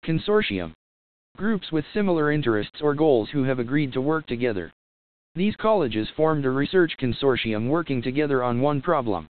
Consortium. Groups with similar interests or goals who have agreed to work together. These colleges formed a research consortium working together on one problem.